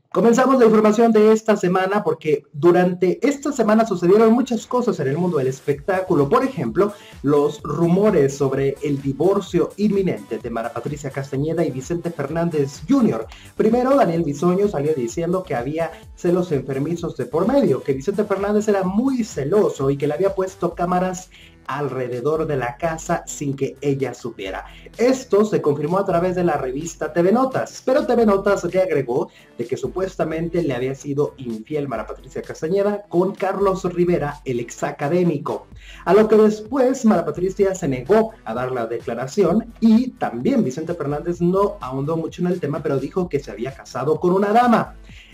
Comenzamos la información de esta semana porque durante esta semana sucedieron muchas cosas en el mundo del espectáculo. Por ejemplo, los rumores sobre el divorcio inminente de Mara Patricia Castañeda y Vicente Fernández Jr. Primero, Daniel Bisoño salió diciendo que había celos enfermizos de por medio, que Vicente Fernández era muy celoso y que le había puesto cámaras alrededor de la casa sin que ella supiera. Esto se confirmó a través de la revista TV Notas, pero TV Notas le agregó de que supuestamente le había sido infiel Mara Patricia Castañeda con Carlos Rivera, el ex académico. A lo que después Mara Patricia se negó a dar la declaración y también Vicente Fernández no ahondó mucho en el tema, pero dijo que se había casado con una dama.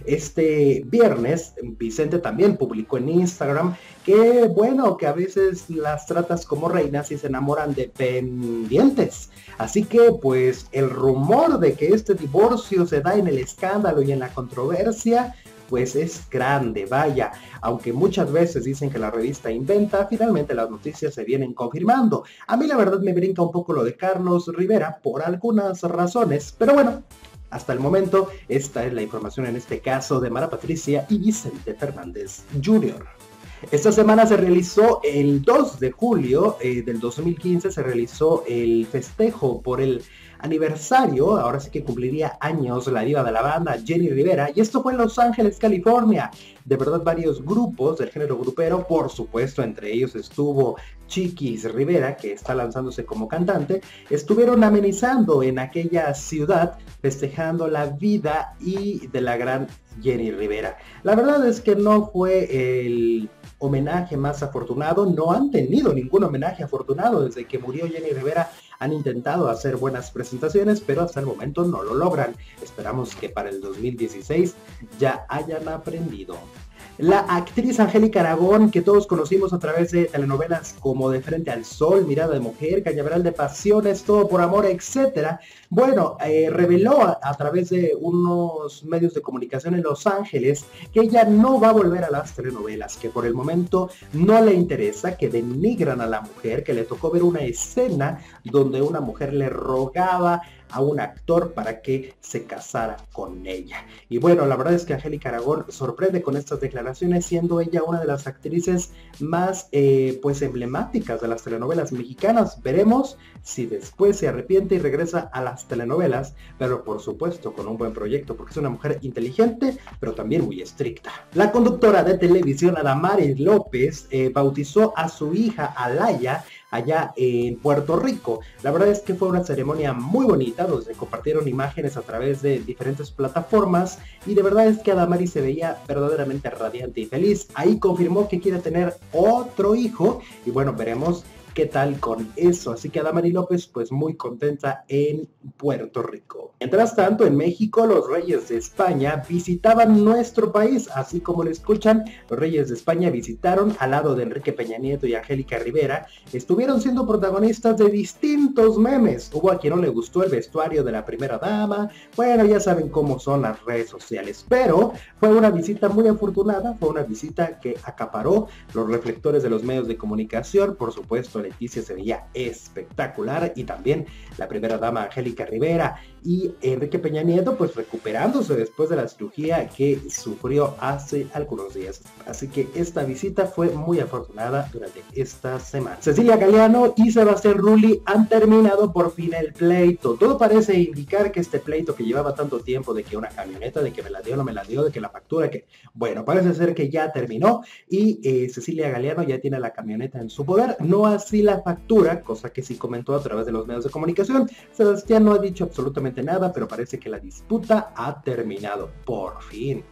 Este viernes Vicente también publicó en Instagram que bueno, que a veces las tratas como reinas y se enamoran de pendientes. Así que pues el rumor de que este divorcio se da en el escándalo y en la controversia pues es grande, vaya, aunque muchas veces dicen que la revista inventa, finalmente las noticias se vienen confirmando. A mí la verdad me brinca un poco lo de Carlos Rivera por algunas razones, pero bueno, hasta el momento, esta es la información en este caso de Mara Patricia y Vicente Fernández Jr. Esta semana se realizó el 2 de julio del 2015, se realizó el festejo por el aniversario, ahora sí que cumpliría años la diva de la banda, Jenni Rivera, y esto fue en Los Ángeles, California. De verdad, varios grupos del género grupero, por supuesto, entre ellos estuvo Chiquis Rivera, que está lanzándose como cantante, estuvieron amenizando en aquella ciudad, festejando la vida y de la gran Jenni Rivera. La verdad es que no fue el homenaje más afortunado, no han tenido ningún homenaje afortunado desde que murió Jenni Rivera. Han intentado hacer buenas presentaciones, pero hasta el momento no lo logran. Esperamos que para el 2016 ya hayan aprendido. La actriz Angélica Aragón, que todos conocimos a través de telenovelas como De Frente al Sol, Mirada de Mujer, Cañaveral de Pasiones, Todo por Amor, etc. Bueno, reveló a través de unos medios de comunicación en Los Ángeles que ella no va a volver a las telenovelas, que por el momento no le interesa, que denigran a la mujer, que le tocó ver una escena donde una mujer le rogaba a un actor para que se casara con ella. Y bueno, la verdad es que Angélica Aragón sorprende con estas declaraciones, siendo ella una de las actrices más pues emblemáticas de las telenovelas mexicanas. Veremos si después se arrepiente y regresa a las telenovelas, pero por supuesto con un buen proyecto, porque es una mujer inteligente, pero también muy estricta. La conductora de televisión Adamaris López bautizó a su hija Alaya allá en Puerto Rico. La verdad es que fue una ceremonia muy bonita, donde compartieron imágenes a través de diferentes plataformas y de verdad es que Adamari se veía verdaderamente radiante y feliz. Ahí confirmó que quiere tener otro hijo y bueno, veremos qué tal con eso. Así que Adamari López pues muy contenta en Puerto Rico. Mientras tanto, en México los reyes de España visitaban nuestro país, así como lo escuchan, los reyes de España visitaron al lado de Enrique Peña Nieto y Angélica Rivera, estuvieron siendo protagonistas de distintos memes. Hubo a quien no le gustó el vestuario de la primera dama, bueno, ya saben cómo son las redes sociales, pero fue una visita muy afortunada, fue una visita que acaparó los reflectores de los medios de comunicación. Por supuesto, Leticia se veía espectacular y también la primera dama Angélica Rivera, y Enrique Peña Nieto pues recuperándose después de la cirugía que sufrió hace algunos días. Así que esta visita fue muy afortunada durante esta semana. Cecilia Galeano y Sebastián Rulli han terminado por fin el pleito. Todo parece indicar que este pleito que llevaba tanto tiempo, de que una camioneta, de que me la dio, no me la dio, de que la factura, que bueno, parece ser que ya terminó y Cecilia Galeano ya tiene la camioneta en su poder, no así la factura, cosa que sí comentó a través de los medios de comunicación. Sebastián no ha dicho absolutamente nada, pero parece que la disputa ha terminado por fin.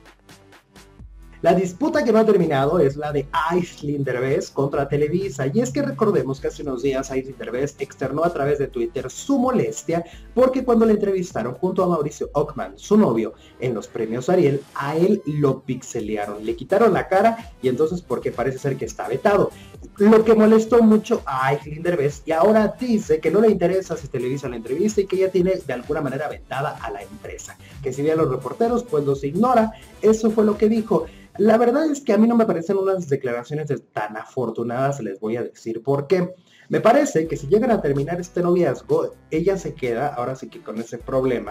La disputa que no ha terminado es la de Aislinn Derbez contra Televisa, y es que recordemos que hace unos días Aislinn Derbez externó a través de Twitter su molestia porque cuando le entrevistaron junto a Mauricio Ockman, su novio, en los premios Ariel, a él lo pixelearon, le quitaron la cara y entonces porque parece ser que está vetado. Lo que molestó mucho a Aislinn Derbez, y ahora dice que no le interesa si Televisa la entrevista y que ella tiene de alguna manera vetada a la empresa, que si bien los reporteros pues los ignora. Eso fue lo que dijo. La verdad es que a mí no me parecen unas declaraciones tan afortunadas, les voy a decir por qué. Me parece que si llegan a terminar este noviazgo, ella se queda ahora sí que con ese problema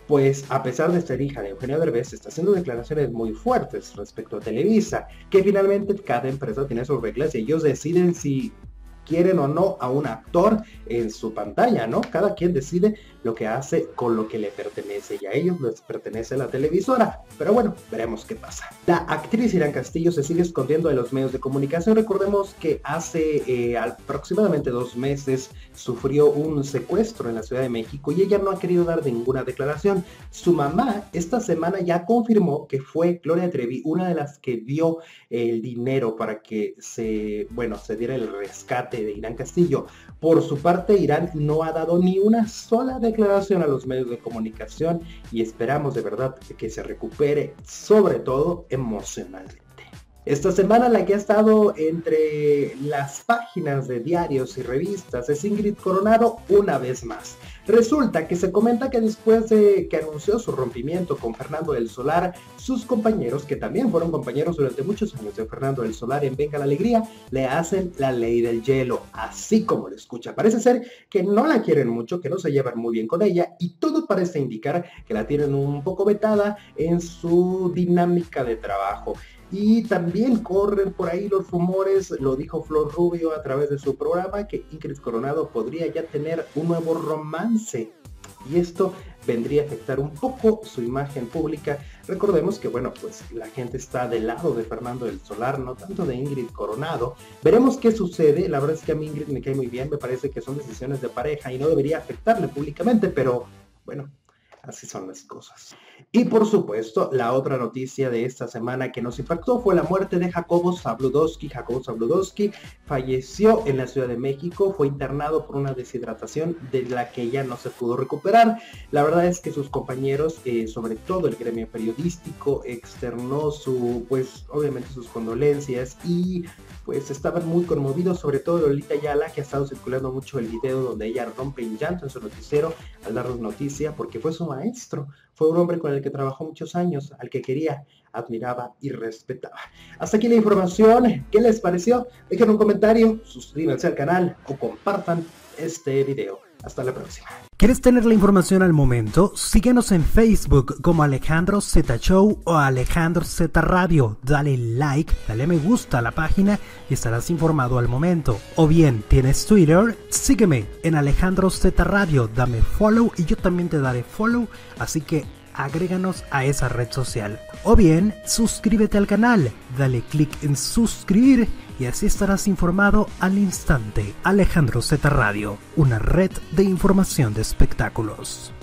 pues a pesar de ser hija de Eugenio Derbez, está haciendo declaraciones muy fuertes respecto a Televisa, que finalmente cada empresa tiene sus reglas y ellos deciden si quieren o no a un actor en su pantalla, ¿no? Cada quien decide lo que hace con lo que le pertenece y a ellos les pertenece la televisora. Pero bueno, veremos qué pasa. La actriz Irán Castillo se sigue escondiendo de los medios de comunicación. Recordemos que hace aproximadamente 2 meses sufrió un secuestro en la Ciudad de México y ella no ha querido dar ninguna declaración. Su mamá esta semana ya confirmó que fue Gloria Trevi una de las que dio el dinero para que se diera el rescate de Irán Castillo. Por su parte, Irán no ha dado ni una sola declaración a los medios de comunicación y esperamos de verdad que se recupere, sobre todo emocionalmente. Esta semana la que ha estado entre las páginas de diarios y revistas es Ingrid Coronado una vez más. Resulta que se comenta que después de que anunció su rompimiento con Fernando del Solar, sus compañeros, que también fueron compañeros durante muchos años de Fernando del Solar en Venga la Alegría, le hacen la ley del hielo, así como lo escucha. Parece ser que no la quieren mucho, que no se llevan muy bien con ella y todo parece indicar que la tienen un poco vetada en su dinámica de trabajo. Y también corren por ahí los rumores, lo dijo Flor Rubio a través de su programa, que Ingrid Coronado podría ya tener un nuevo romance. Y esto vendría a afectar un poco su imagen pública. Recordemos que, bueno, pues la gente está del lado de Fernando del Solar, no tanto de Ingrid Coronado. Veremos qué sucede. La verdad es que a mí Ingrid me cae muy bien, me parece que son decisiones de pareja y no debería afectarle públicamente, pero bueno, así son las cosas. Y por supuesto, la otra noticia de esta semana que nos impactó fue la muerte de Jacobo Zabludovsky. Jacobo Zabludovsky falleció en la Ciudad de México, fue internado por una deshidratación de la que ya no se pudo recuperar. La verdad es que sus compañeros, sobre todo el gremio periodístico, externó obviamente sus condolencias y pues estaban muy conmovidos, sobre todo Lolita Ayala, que ha estado circulando mucho el video donde ella rompe en llanto en su noticiero al darnos noticia, porque fue su maestro, fue un hombre con el que trabajó muchos años, al que quería, admiraba y respetaba. Hasta aquí la información. ¿Qué les pareció? Dejen un comentario, suscríbanse al canal o compartan este video. Hasta la próxima. ¿Quieres tener la información al momento? Síguenos en Facebook como Alejandro Z Show o Alejandro Z Radio. Dale like, dale me gusta a la página y estarás informado al momento. O bien, ¿tienes Twitter? Sígueme en Alejandro Z Radio. Dame follow y yo también te daré follow. Así que agréganos a esa red social. O bien, suscríbete al canal. Dale click en suscribir y así estarás informado al instante. Alejandro Z Radio, una red de información de espectáculos.